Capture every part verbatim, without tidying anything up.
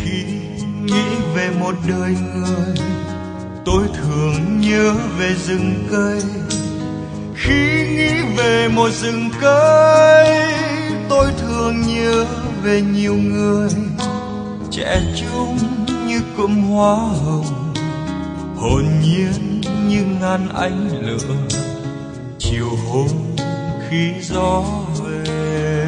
Khi nghĩ về một đời người, tôi thường nhớ về rừng cây. Khi nghĩ về một rừng cây, tôi thường nhớ về nhiều người trẻ trung như cụm hoa hồng, hồn nhiên như ngàn ánh lửa chiều hôm khi gió về.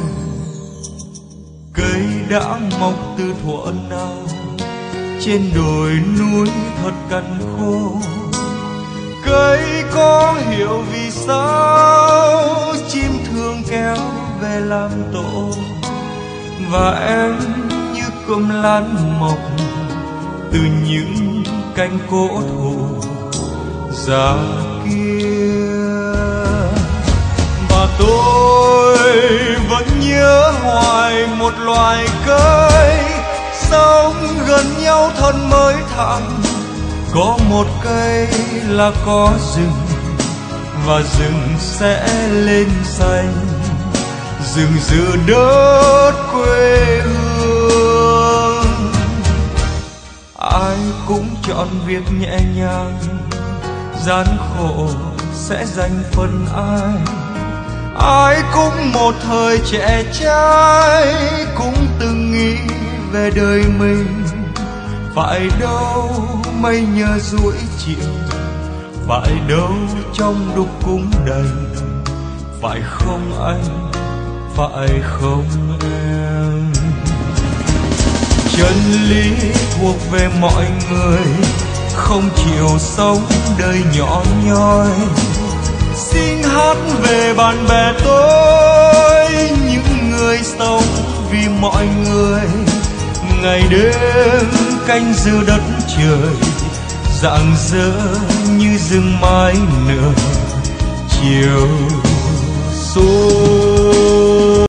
Cây đã mọc từ thuở nào trên đồi núi thật cằn khô. Cây có hiểu vì sao chim thường kéo về làm tổ, và em như cụm lan mọc từ những cánh cổ thụ già kia. Và tôi vẫn nhớ hoài một loài cây sống gần nhau thân mới thẳng. Có một cây là có rừng, và rừng sẽ lên xanh, rừng giữa đất quê hương. Ai cũng chọn việc nhẹ nhàng, gian khổ sẽ dành phần ai. Ai cũng một thời trẻ trai, cũng từng nghĩ về đời mình. Phải đâu mây nhờ rủi chiều, phải đâu trong đúc cũng đầy. Phải không anh, phải không em? Chân lý thuộc về mọi người, không chịu sống đời nhỏ nhoi. Xin hát về bạn bè tôi, những người sống vì mọi người. Ngày đêm canh giữ đất trời, rạng rỡ như rừng mai nở chiều xuống.